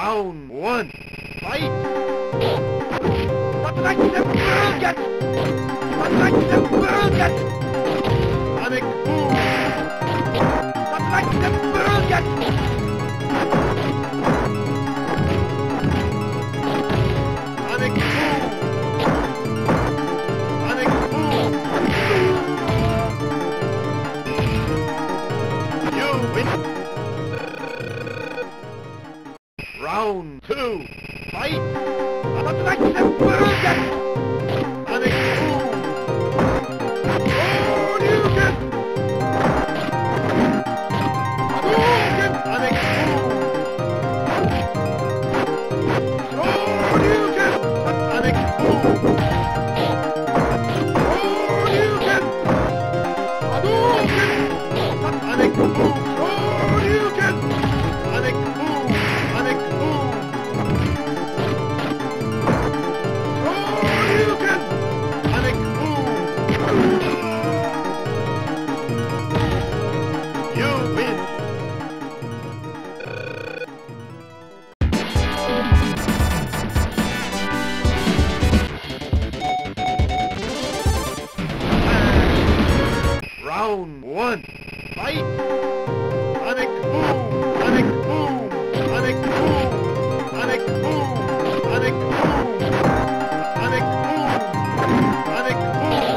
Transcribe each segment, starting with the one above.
Round one. Fight! Поддайте бругет! Поддайте бругет! Аник бум! Поддайте бругет! Аник бум! Аник бум! You win! Round two. Fight! Поддайте бругет! Аник бум! Hadouken! Hadouken! Anik boom! Hadouken! Anik boom! Hadouken! Hadouken! Anik boom! Hadouken! Anik boom! Anik boom! Hadouken! Anik boom! You win! Round one. Fight! Anik boom! Anik boom! Anik boom! Anik boom! Anik boom! Anik boom! Anik boom!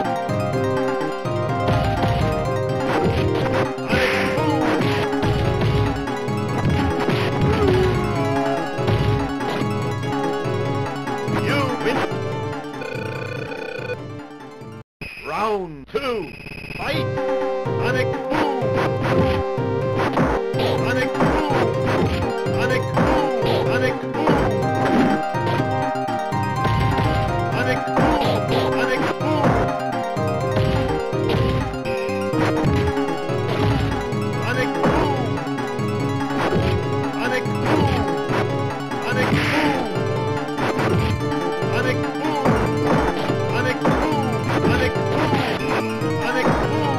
You win. Round two. Fight. Anik boom. Anik boom. Anik boom. Anik boom. Anik boom. Anik boom. Anik boom. Anik boom. Anik boom. Anik boom! Anik boom! Anik boom! Anik boom!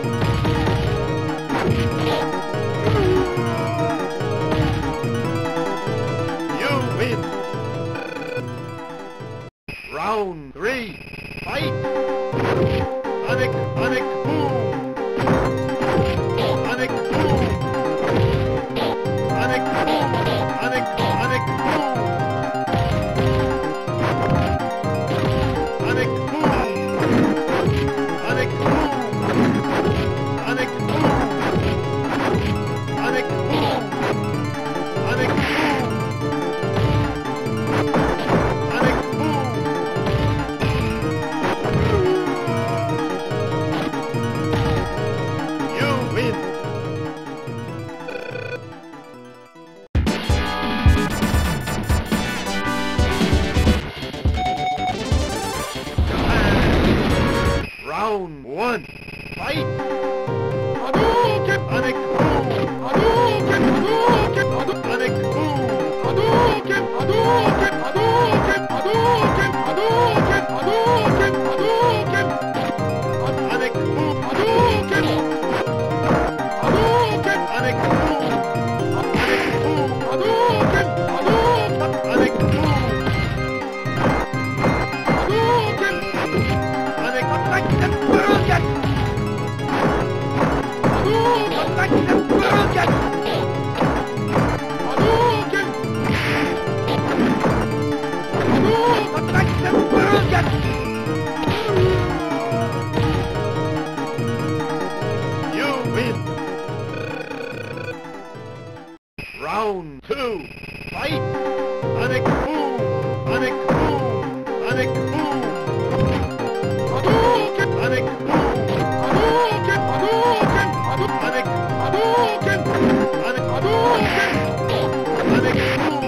You win! Round three. Fight! Anik boom! Anik boom! Anik boom! Anik boom! Anik boom! Anik boom! Anik boom! Anik boom! Anik boom! Anik boom! You win! Round one. Fight! Hadouken! Anik boom! Hadouken! Hadouken! Anik boom! Hadouken! Hadouken! Hadouken! Hadouken! Hadouken! Hadouken! Hadouken! Anik boom! Hadouken! Hadouken! Anik boom! Anik boom! Hadouken! Hadouken! Anik boom! Hadouken! Anik Hadouken! Hadouken! Hadouken! Hadouken! You win! Round two. Fight! Anik boom! Anik boom! Anik boom! Hadouken! Anik boom! Hadouken! Hadouken! Anik Hadouken! Anik Hadouken! Anik boom!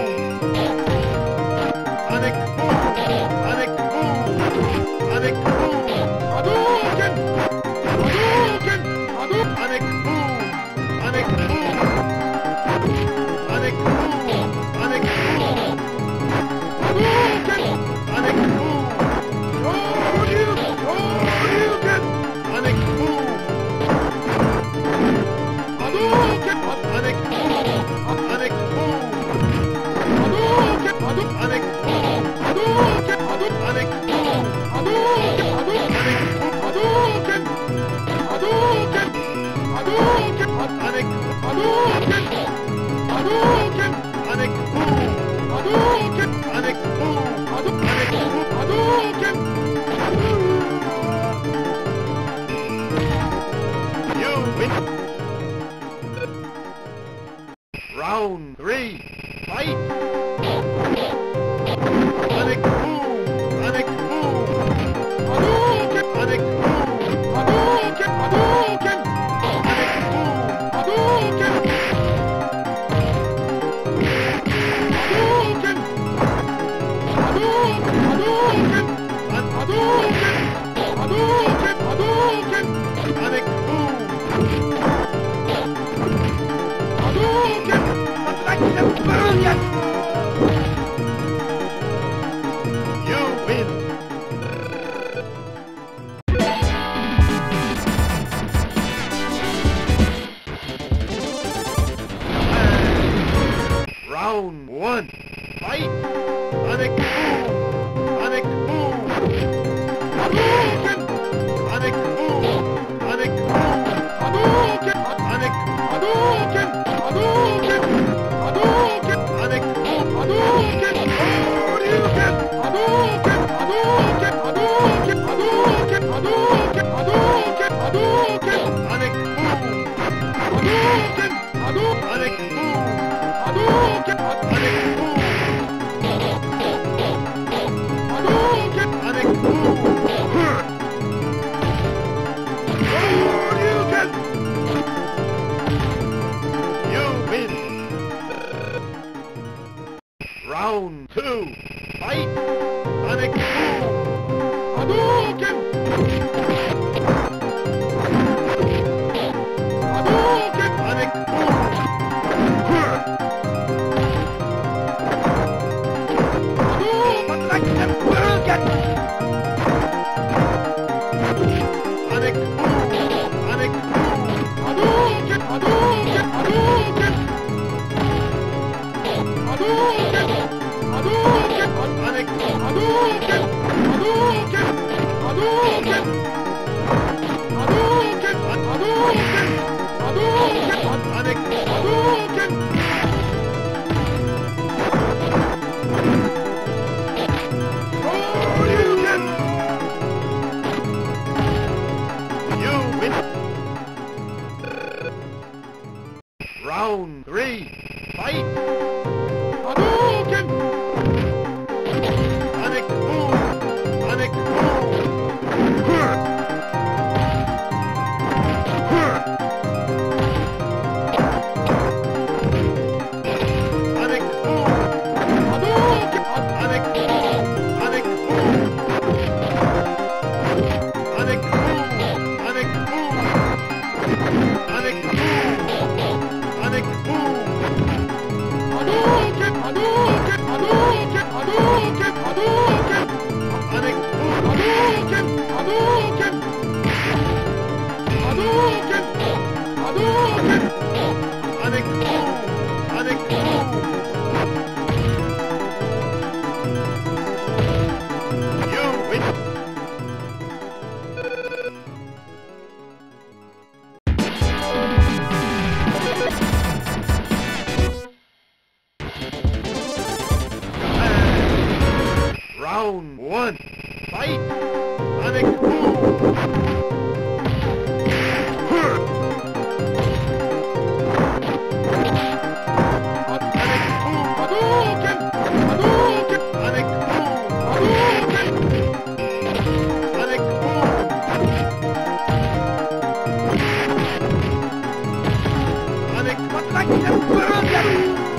Anik boom! Anik boom! Anik boom! Hadouken! Hadouken! Hadouken! Anik boom! Anik boom! Anik boom! Round 3. Fight! Sonic boom! Sonic boom! Hadouken! Sonic boom! Hadouken! Hadouken! Sonic boom! Hadouken! Hadouken! Hadouken! Hadouken! Hadouken! Hadouken! Hadouken! Sonic boom! Hadouken! Reflection brilliant! You win! Round 1. Fight! Sonic boom! Sonic boom! Hadouken! Sonic boom! Sonic boom! Hadouken! Sonic! Hadouken! Hadouken! Hadouken! Sonic boom! Hadouken! Hadouken! Hadouken! Hadouken! Hadouken! Hadouken! Hadouken! Hadouken! Hadouken! Sonic boom! Hadouken! Hadouken! Sonic boom! Hadouken! Sonic boom! Hadouken! Sonic boom! Hadouken! You win! Round 2. Fight! Sonic boom! Hadouken! Hadouken! Sonic boom! Reflection brilliant! Sonic boom! Sonic boom! Hadouken! Hadouken! Hadouken! Hadouken! Hadouken! Sonic! Hadouken! Hadouken! Hadouken! Hadouken! Hadouken! Hadouken! Sonic! Hadouken! Hadouken! You win! Round 3. Fight! Hadouken! Sonic boom! Sonic boom! Sonic boom! Hadouken! Sonic boom! Sonic boom! Sonic boom! Sonic boom! Sonic boom! Sonic boom! Hadouken! Hadouken! Hadouken! Hadouken! Hadouken! Sonic boom! Hadouken! Hadouken! Hadouken! Hadouken! Sonic boom! Sonic boom! You win! Round 1. Fight! Sonic boom! Sonic boom! Hadouken! Hadouken! Sonic boom! Hadouken! Sonic boom! Sonic! Reflection brilliant!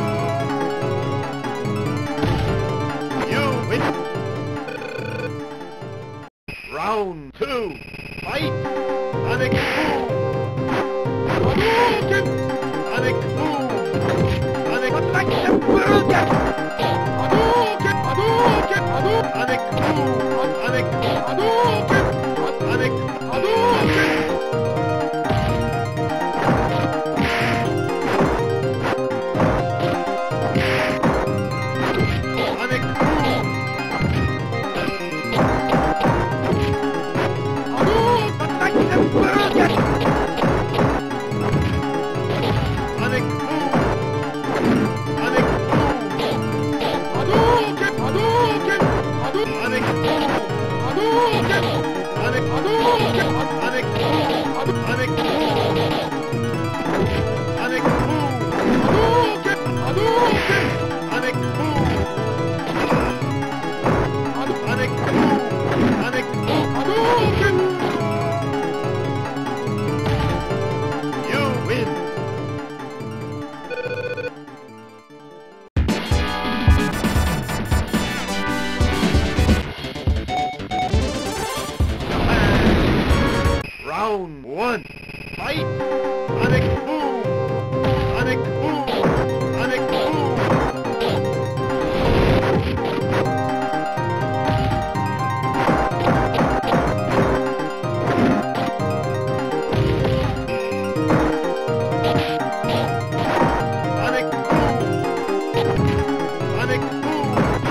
You win! Round 2. Fight! Sonic boom! Hadouken! Sonic boom! Sonic! Reflection brilliant! Hadouken! Hadouken! Hadouken! Sonic boom! Sonic! Hadouken! Sonic! Hadouken! Sonic boom! Reflection brilliant! Sonic boom! Sonic boom! Hadouken! Hadouken! Hadouken! Sonic boom! one, fight! Sonic boom! Sonic boom! Sonic boom! Sonic boom! Sonic boom!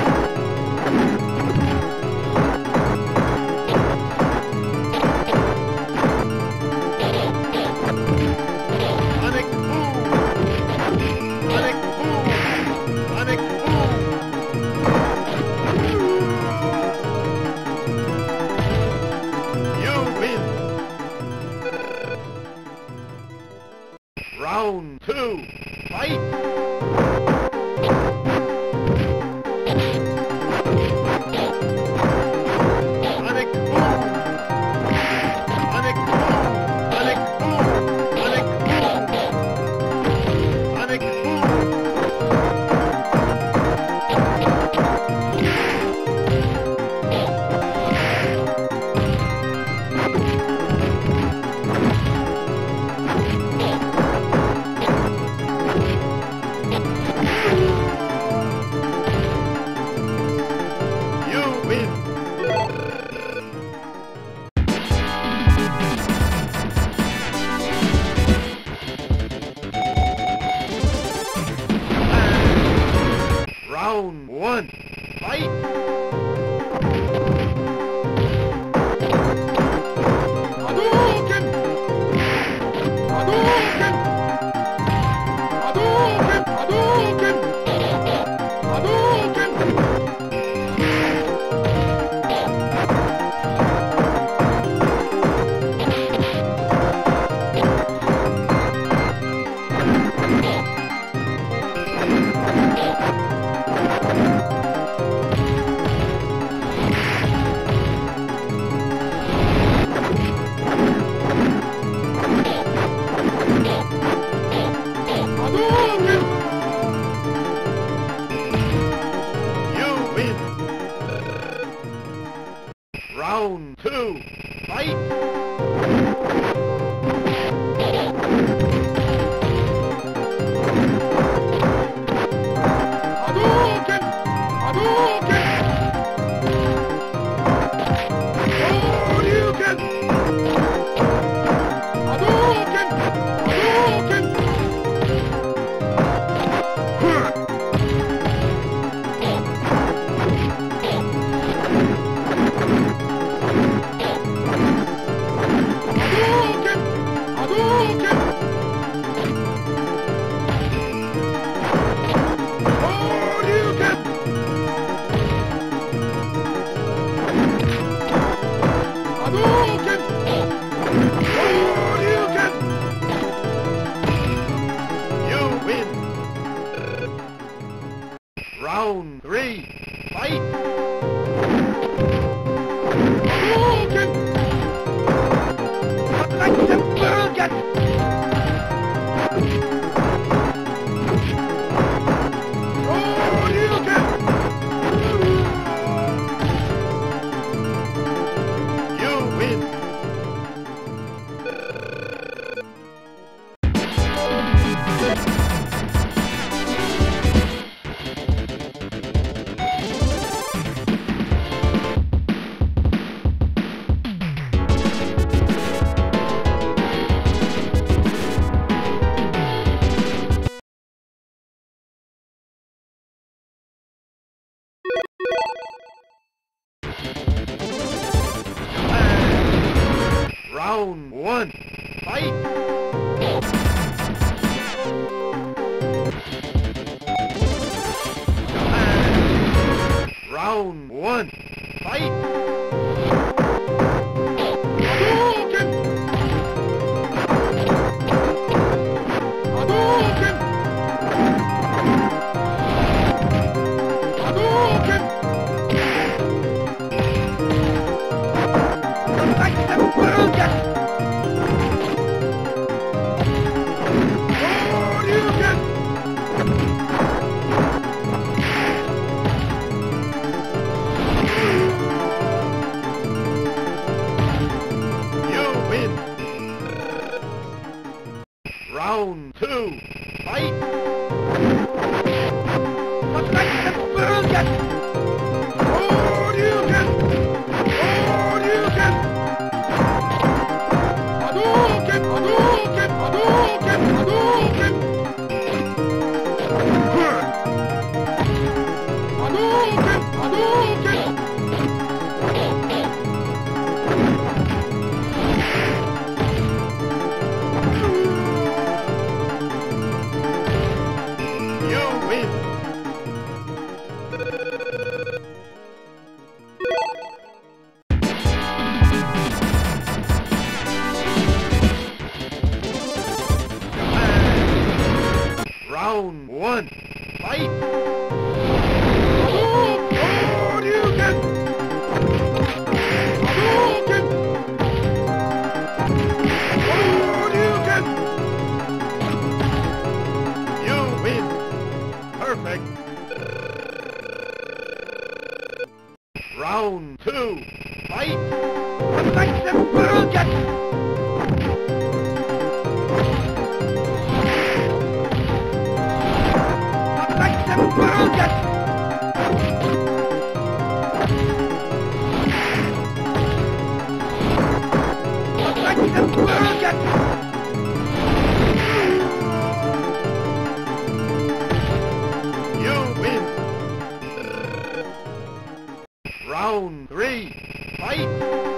Sonic boom! Sonic boom! Sonic boom! You win! Round 2, fight! Sonic boom! Sonic boom! Sonic boom! Sonic boom! Sonic boom! You win! Round 1, fight! Hadouken! Hadouken! Hadouken! Hadouken! Hadouken! Hadouken! You win! Round 2, fight! Hadouken! Hadouken! Hadouken! Hadouken! Hadouken! Hadouken! Hadouken! Hadouken! Hadouken! Hadouken! You win! Round 3, fight! Hadouken! Like the Burgen! Hadouken! You win! Round 1, fight! Round 1, fight! Hadouken! Hadouken! Hadouken! Like the Burgen! Hadouken! Round 2. Fight! Hadouken! Hadouken! Hadouken! Hadouken! Hadouken! Hadouken! Hadouken! Hadouken! Hadouken! You win! Round 1. Fight! Hadouken! Hadouken! Hadouken! You win! Perfect! Round 2. Fight! Hadouken! You win! Round 3. Fight!